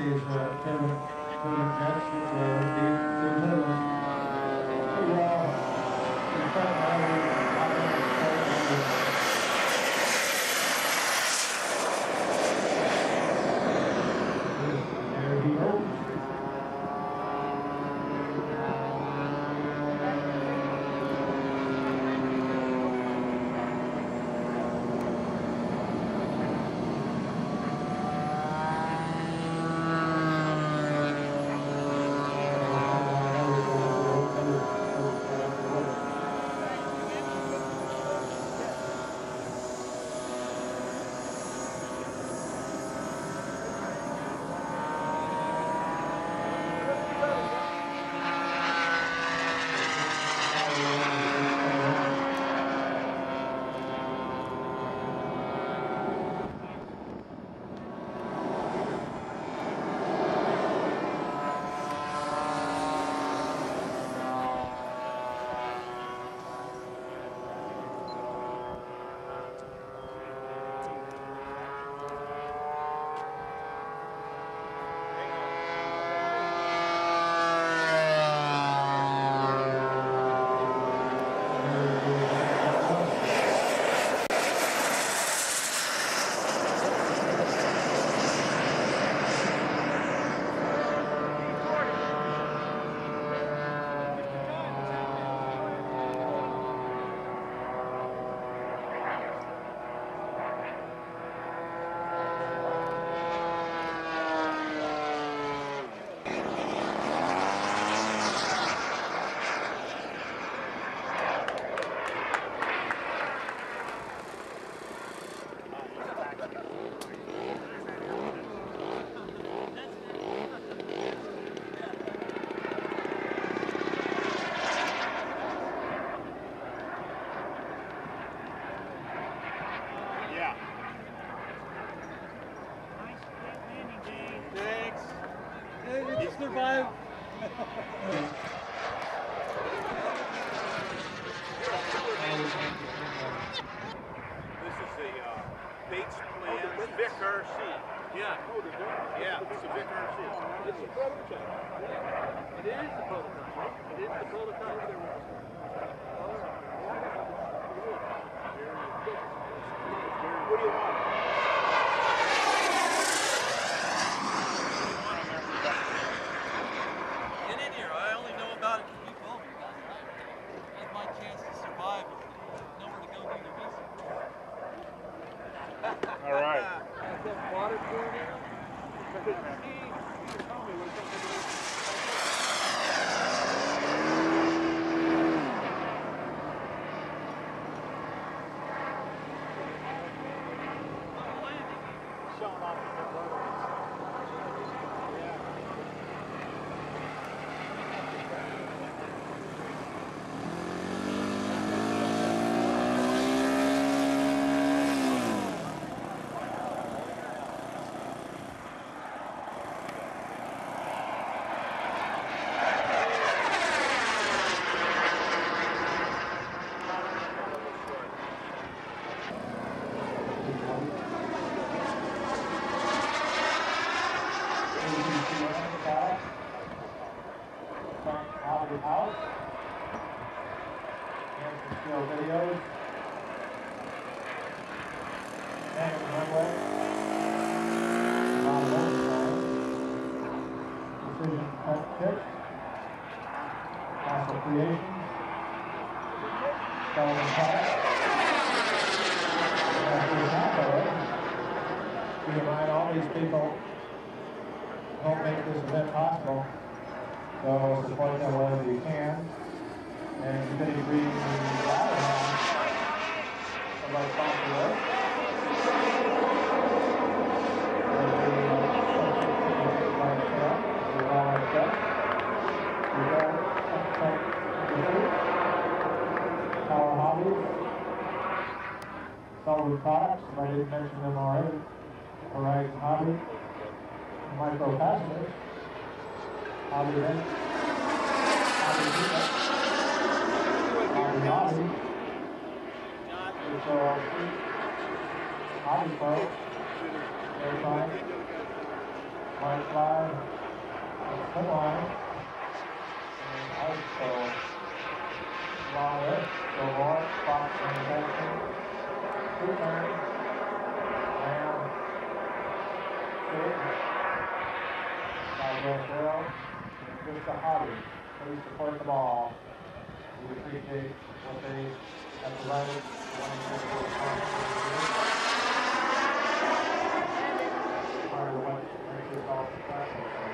these turbine jets that these turbines pretty well compress air heat open. Survive. This is the Bates plan, Vic RC. Yeah. Yeah, it's a Vic RC. It's a prototype. It is the prototype. It is the prototype. What do you want? All right. Water pouring in. Videos. And the runway. Precision cut pitch. Castle Creations. Sullivan Park. We remind all these people help make this event possible. So support them wherever you can. And you're going to be reading the latter half of our sponsor list. Power Hobbies, Sullivan Products, if I didn't mention them already, Horizon Hobby, Micro Passengers, Hobby Event, Hobby People, Hobby Hobby, Hobby Pro, Airtime, White flag, it's the line, and also louder, so more, box transaction, 2 turns, and 6, now and just a hobby. Please support them all. We appreciate what they have provided. Part of what makes this all successful.